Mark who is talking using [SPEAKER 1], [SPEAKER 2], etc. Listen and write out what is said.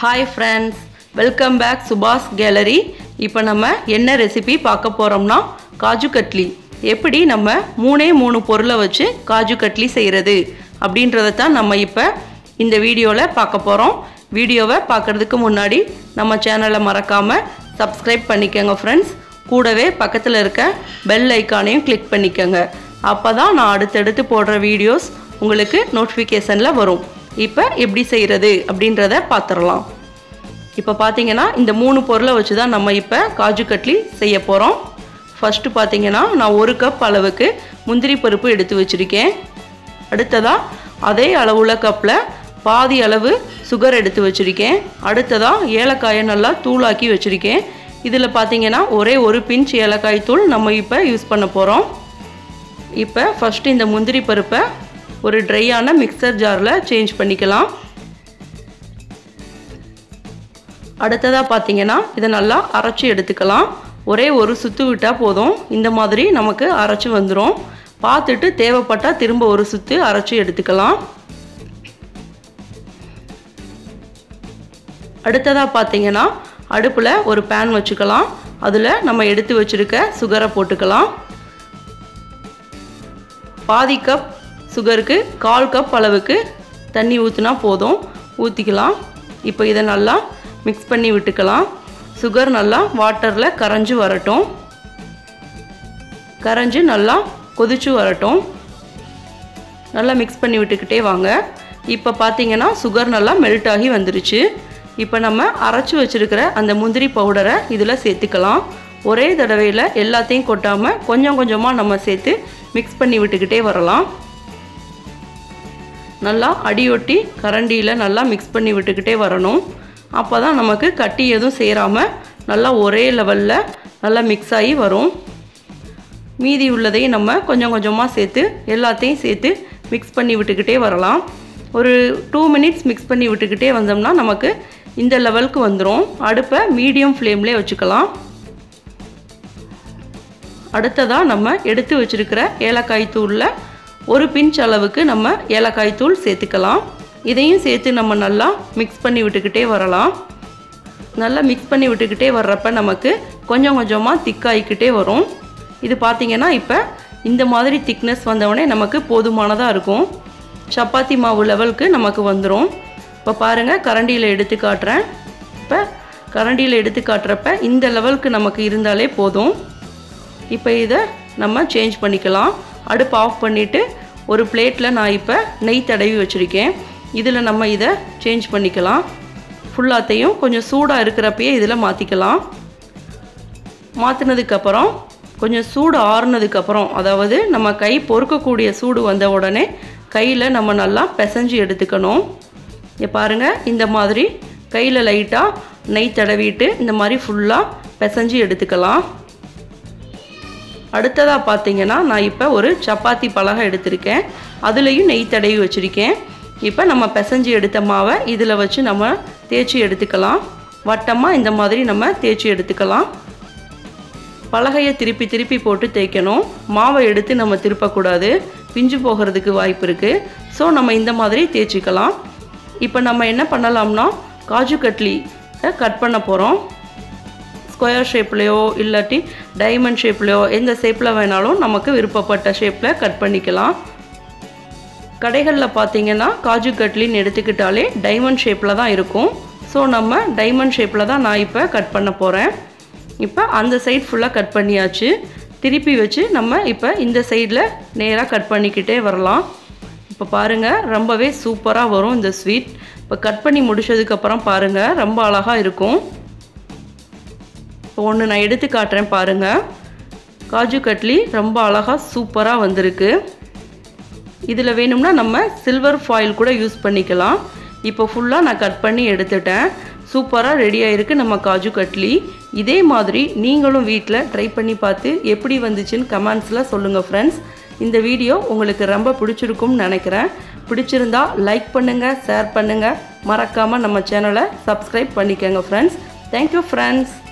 [SPEAKER 1] Hi friends, welcome back SUBA'S gallery. இப்போ நம்ம என்ன ரெசிபி பார்க்க போறோம்னா காஜு கட்லி. எப்படி நம்ம மூணு பொருளை வச்சு காஜு கட்லி செய்யறது அப்படின்றத தான் நம்ம இப்போ இந்த வீடியோல பார்க்க போறோம். வீடியோவை பார்க்கிறதுக்கு முன்னாடி நம்ம சேனலை மறக்காம Subscribe பண்ணிக்கங்க friends. கூடவே பக்கத்துல இருக்க பெல் ஐகானையும் கிளிக் பண்ணிக்கங்க. அப்பதான் நான் அடுத்தடுத்து போடுற வீடியோஸ் உங்களுக்கு நோட்டிஃபிகேஷன்ல வரும். இப்போ எப்படி செய்யறது அப்படின்றத பார்த்துறலாம். இப்போ பாத்தீங்கன்னா இந்த மூணு பொருளை வச்சு தான் நம்ம இப்போ காஜு கட்லி செய்ய போறோம். ஃபர்ஸ்ட் பாத்தீங்கன்னா நான் 1 கப் அளவுக்கு முந்திரி பருப்பு எடுத்து வச்சிருக்கேன். அடுத்ததா அதே அளவுள்ள கப்ல பாதி அளவு சுகர் எடுத்து வச்சிருக்கேன். அடுத்ததா ஏலக்காயை நல்லா தூளாக்கி வச்சிருக்கேன். இதுல பாத்தீங்கன்னா ஒரே ஒரு பிஞ்ச் ஏலக்காய் தூள் நம்ம இப்போ யூஸ் பண்ண போறோம். இப்போ ஃபர்ஸ்ட் இந்த முந்திரி பருப்பை ஒரு ட்ரையான மிக்சர் ஜார்ல சேஞ்ச் பண்ணிக்கலாம். அடுத்ததா பாத்தீங்கன்னா இத நல்லா அரைச்சு எடுத்துக்கலாம். ஒரே ஒரு சுத்து விட்டா போதும். இந்த மாதிரி நமக்கு அரைச்சு வந்துரும். பார்த்துட்டு தேவைப்பட்டா திரும்ப ஒரு சுத்து அரைச்சு எடுத்துக்கலாம். அடுத்ததா பாத்தீங்கன்னா அடுப்புல ஒரு pan வச்சுக்கலாம். அதுல நம்ம எடுத்து வச்சிருக்க சுகரை போட்டுக்கலாம். பாதி கப் சுகருக்கு 1/4 கப் அளவுக்கு தண்ணி ஊத்துனா போதும். ஊத்திக்கலாம். இப்போ இத நல்லா மிக்ஸ் பண்ணி விட்டுக்கலாம். சுகர் நல்லா வாட்டர்ல கரைஞ்சு வரட்டும். கரைஞ்சு நல்லா கொதிச்சு வரட்டும். நல்லா மிக்ஸ் பண்ணி விட்டுக்கிட்டே வாங்க. இப்போ பாத்தீங்கன்னா சுகர் நல்லா மெல்ட் ஆகி வந்துருச்சு. இப்போ நம்ம அரைச்சு வச்சிருக்கிற அந்த முந்திரி பவுடரை இதுல சேர்த்துக்கலாம். ஒரே தடவையில எல்லாத்தையும் கொட்டாம கொஞ்சம் கொஞ்சமா நம்ம சேர்த்து மிக்ஸ் பண்ணி விட்டுக்கிட்டே வரலாம். நல்லா அடியொட்டி கரண்டியில நல்லா மிக்ஸ் பண்ணி விட்டுக்கிட்டே வரணும். அப்பதான் நமக்கு கட்டி எதுவும் சேராம நல்லா ஒரே லெவல்ல நல்லா மிக்ஸ் ஆகி வரும். மீதி உள்ளதையும் நம்ம கொஞ்சம் கொஞ்சமா சேர்த்து எல்லாத்தையும் சேர்த்து மிக்ஸ் பண்ணி விட்டுக்கிட்டே வரலாம். ஒரு 2 மினிட்ஸ் மிக்ஸ் பண்ணி விட்டுக்கிட்டே வந்தோம்னா நமக்கு இந்த லெவலுக்கு வந்துரும். அடுப்பை மீடியம் ஃப்ளேம்லயே வச்சுக்கலாம். அடுத்ததா நம்ம எடுத்து வச்சிருக்கிற ஏலக்காய் தூள்ல ஒரு பிஞ்ச் அளவுக்கு நம்ம ஏலக்காய் தூள் சேர்த்துக்கலாம். இதையும் சேர்த்து நம்ம நல்லா மிக்ஸ் பண்ணி விட்டுக்கிட்டே வரலாம். நல்லா மிக்ஸ் பண்ணி விட்டுக்கிட்டே வர்றப்ப நமக்கு கொஞ்சம் கொஞ்சமா திக்காயிக்கிட்டே வரும். இது பாத்தீங்கன்னா இப்போ இந்த மாதிரி திக்னஸ் வந்தவொடனே நமக்கு போதுமானதா இருக்கும். சப்பாத்தி மாவு லெவலுக்கு நமக்கு வந்துரும். இப்போ பாருங்க கரண்டியில எடுத்து காட்டுறேன். இப்போ கரண்டியில எடுத்து காட்டுறப்ப இந்த லெவலுக்கு நமக்கு இருந்தாலே போதும். இப்போ இதை நம்ம சேஞ்ச் பண்ணிக்கலாம். அடுப்பு ஆஃப் பண்ணிட்டு ஒரு பிளேட்ல நான் இப்போ நெய் தடவி வச்சிருக்கேன். இதில் நம்ம இதை சேஞ்ச் பண்ணிக்கலாம். ஃபுல்லாத்தையும் கொஞ்சம் சூடாக இருக்கிறப்பயே இதில் மாற்றிக்கலாம். மாற்றினதுக்கப்புறம் கொஞ்சம் சூடு ஆறுனதுக்கப்புறம், அதாவது நம்ம கை பொறுக்கக்கூடிய சூடு வந்த உடனே கையில் நம்ம நல்லா பிசைஞ்சு எடுத்துக்கணும். இங்கே பாருங்கள், இந்த மாதிரி கையில் லைட்டாக நெய் தடவிட்டு இந்த மாதிரி ஃபுல்லாக பிசைஞ்சு எடுத்துக்கலாம். அடுத்ததாக பார்த்தீங்கன்னா நான் இப்போ ஒரு சப்பாத்தி பலகை எடுத்திருக்கேன். அதுலேயும் நெய் தடவி வச்சுருக்கேன். இப்போ நம்ம பிசைஞ்சு எடுத்த மாவை இதில் வச்சு நம்ம தேய்ச்சி எடுத்துக்கலாம். வட்டமாக இந்த மாதிரி நம்ம தேய்ச்சி எடுத்துக்கலாம். பலகையை திருப்பி திருப்பி போட்டு தேய்க்கணும். மாவை எடுத்து நம்ம திருப்பக்கூடாது, பிஞ்சு போகிறதுக்கு வாய்ப்பு இருக்குது. ஸோ நம்ம இந்த மாதிரி தேய்ச்சிக்கலாம். இப்போ நம்ம என்ன பண்ணலாம்னா காஜு கட்லி கட் பண்ண போகிறோம். ஸ்கொயர் ஷேப்லையோ இல்லாட்டி டைமண்ட் ஷேப்லையோ எந்த ஷேப்பில் வேணாலும் நமக்கு விருப்பப்பட்ட ஷேப்பில் கட் பண்ணிக்கலாம். கடைகளில் பார்த்தீங்கன்னா காஜு கட்லின்னு எடுத்துக்கிட்டாலே டைமண்ட் ஷேப்பில் தான் இருக்கும். ஸோ நம்ம டைமண்ட் ஷேப்பில் தான் நான் இப்போ கட் பண்ண போகிறேன். இப்போ அந்த சைடு ஃபுல்லாக கட் பண்ணியாச்சு. திருப்பி வச்சு நம்ம இப்போ இந்த சைடில் நேராக கட் பண்ணிக்கிட்டே வரலாம். இப்போ பாருங்கள், ரொம்பவே சூப்பராக வரும் இந்த ஸ்வீட். இப்போ கட் பண்ணி முடிச்சதுக்கப்புறம் பாருங்கள், ரொம்ப அழகாக இருக்கும். இப்போ ஒன்று நான் எடுத்து காட்டுறேன் பாருங்கள். காஜு கட்லி ரொம்ப அழகாக சூப்பராக வந்திருக்கு. இதில் வேணும்னா நம்ம சில்வர் ஃபாயில் கூட யூஸ் பண்ணிக்கலாம். இப்போ ஃபுல்லாக நான் கட் பண்ணி எடுத்துட்டேன். சூப்பராக ரெடி ஆயிருக்கு நம்ம காஜு கட்லி. இதே மாதிரி நீங்களும் வீட்டில் ட்ரை பண்ணி பார்த்து எப்படி வந்துச்சுன்னு கமெண்ட்ஸில் சொல்லுங்கள் ஃப்ரெண்ட்ஸ். இந்த வீடியோ உங்களுக்கு ரொம்ப பிடிச்சிருக்கும்னு நினைக்கிறேன். பிடிச்சிருந்தா லைக் பண்ணுங்கள், ஷேர் பண்ணுங்கள். மறக்காமல் நம்ம சேனலை சப்ஸ்கிரைப் பண்ணிக்கோங்க ஃப்ரெண்ட்ஸ். Thank you friends.